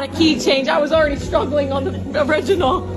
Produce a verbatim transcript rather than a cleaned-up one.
not a key change. I was already struggling on the original.